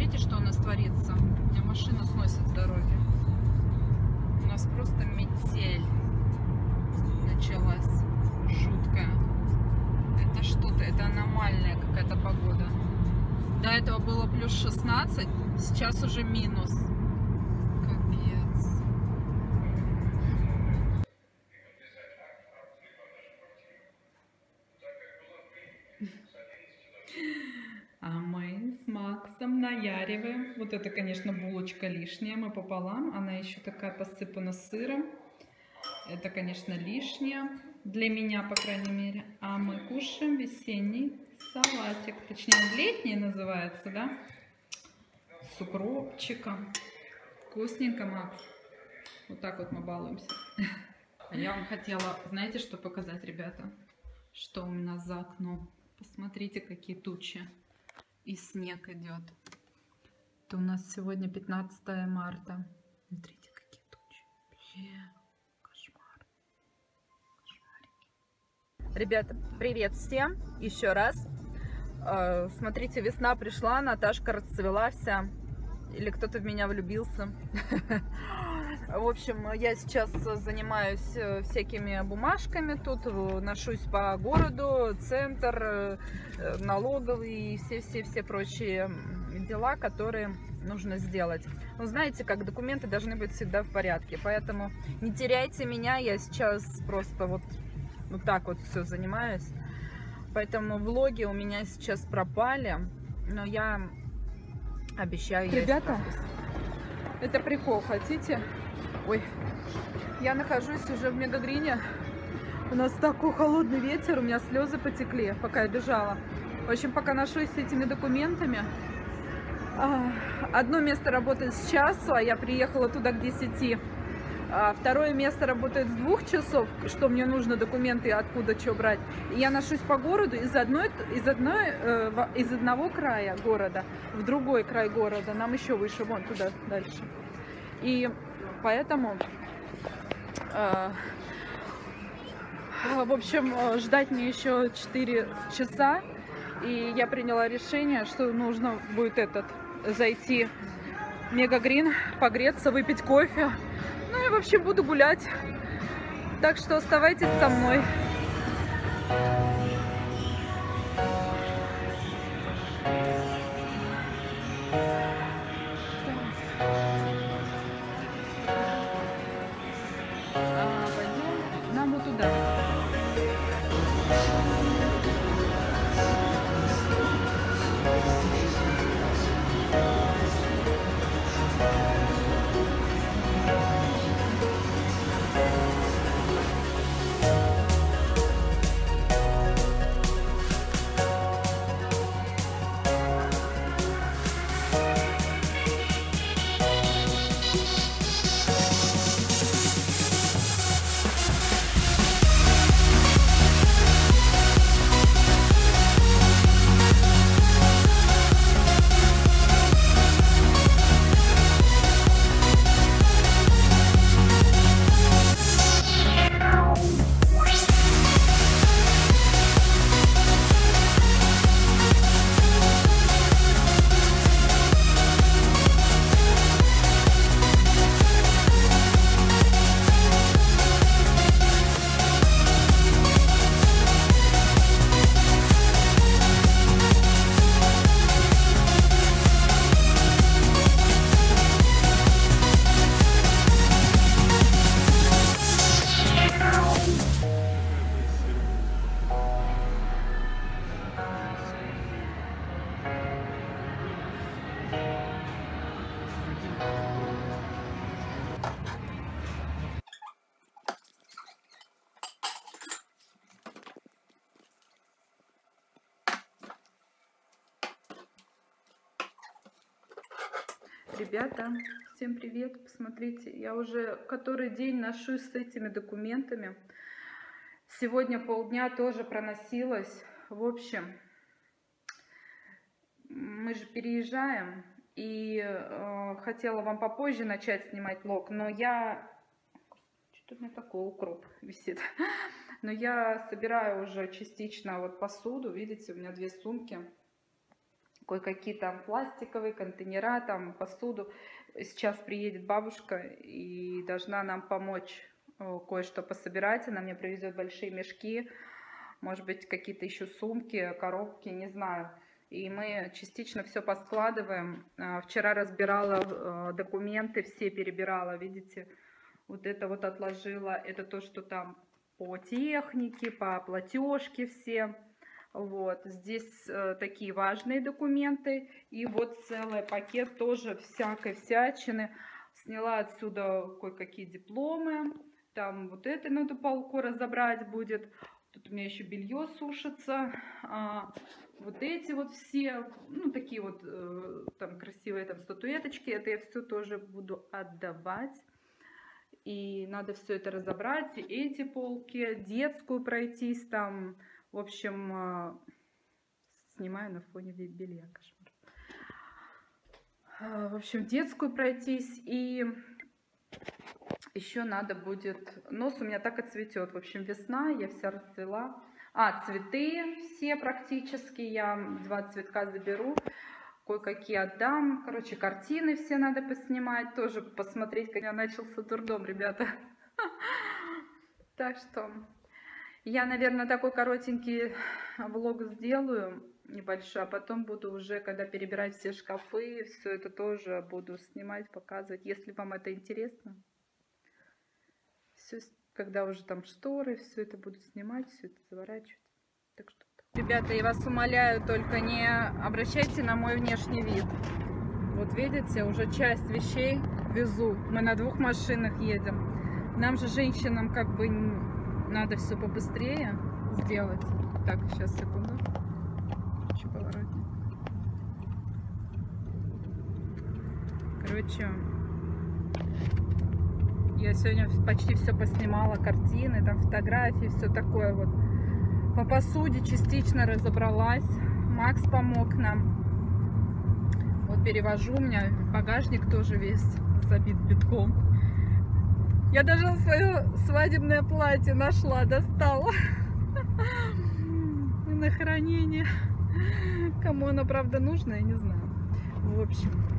Смотрите, что у нас творится. У меня машина сносит с дороги. У нас просто метель началась. Жуткая. Это что-то, это аномальная какая-то погода. До этого было плюс 16, сейчас уже минус. Капец. А мы с Максом наяриваем. Вот это, конечно, булочка лишняя, мы пополам. Она еще такая посыпана сыром. Это, конечно, лишнее. Для меня, по крайней мере. А мы кушаем весенний салатик. Точнее, он летний называется, да? С укропчиком. Вкусненько, Макс. Вот так вот мы балуемся. А я вам хотела, знаете, что показать, ребята? Что у меня за окном. Посмотрите, какие тучи. И снег идет. Это у нас сегодня 15 марта. Смотрите, какие тучи. Кошмар. Кошмарики. Ребята, привет всем. Еще раз. Смотрите, весна пришла, Наташка расцвела вся. Или кто-то в меня влюбился. В общем, я сейчас занимаюсь всякими бумажками тут, ношусь по городу, центр, налоговый и все прочие дела, которые нужно сделать. Вы знаете, как документы должны быть всегда в порядке, поэтому не теряйте меня, я сейчас просто вот так вот все занимаюсь. Поэтому влоги у меня сейчас пропали, но я обещаю, ребята, это прикол, хотите? Ой, я нахожусь уже в Мегагрине. У нас такой холодный ветер, у меня слезы потекли, пока я бежала. В общем, пока ношусь с этими документами. Одно место работает с часу, а я приехала туда к 10. Второе место работает с 2 часов, что мне нужно документы, откуда что брать. И я ношусь по городу из одного края города в другой край города. Нам еще выше, вон туда дальше. И поэтому, в общем, ждать мне еще 4 часа. И я приняла решение, что нужно будет зайти в Мегагрин, погреться, выпить кофе. Ну и, в общем, буду гулять. Так что оставайтесь со мной. Пойдем нам вот туда. Ребята, всем привет! Посмотрите, я уже который день ношусь с этими документами. Сегодня полдня тоже проносилась. В общем, мы же переезжаем, и хотела вам попозже начать снимать влог, но я... Что-то у меня такой укроп висит. Но я собираю уже частично вот посуду. Видите, у меня 2 сумки. кое-какие там пластиковые контейнера, там посуду. Сейчас приедет бабушка и должна нам помочь кое-что пособирать. Она мне привезет большие мешки, может быть, какие-то еще сумки, коробки, не знаю. И мы частично все поскладываем. Вчера разбирала документы, все перебирала, видите. Вот это вот отложила. Это то, что там по технике, по платежке все. Вот. Здесь такие важные документы. И вот целый пакет тоже всякой всячины. Сняла отсюда кое-какие дипломы. Там вот это надо полку разобрать будет. Тут у меня еще белье сушится. Вот эти вот все, ну, такие вот там красивые там статуэточки. Это я все тоже буду отдавать. И надо все это разобрать. И эти полки, детскую пройтись там. В общем, снимаю на фоне белья, кошмар. В общем, детскую пройтись. И еще надо будет... Нос у меня так и цветет. В общем, весна, я вся расцвела. Цветы все практически. Я 2 цветка заберу. Кое-какие отдам. Короче, картины все надо поснимать. Тоже посмотреть, как у меня начался дурдом, ребята. Так что... Я, наверное, такой коротенький влог сделаю, небольшой, а потом буду уже, когда перебирать все шкафы, все это тоже буду снимать, показывать, если вам это интересно. Все, когда уже там шторы, все это буду снимать, все это заворачивать. Так что... Ребята, я вас умоляю, только не обращайте на мой внешний вид. Вот видите, уже часть вещей везу. Мы на 2 машинах едем. Нам же, женщинам, как бы... Надо все побыстрее сделать. Так, сейчас, секунду. Чуть поворотнее. Короче, я сегодня почти все поснимала. Картины, там фотографии, все такое вот. По посуде частично разобралась. Макс помог нам. Вот перевожу. У меня багажник тоже весь забит битком. Я даже свое свадебное платье нашла, достала на хранение. Кому оно, правда, нужно, я не знаю. В общем,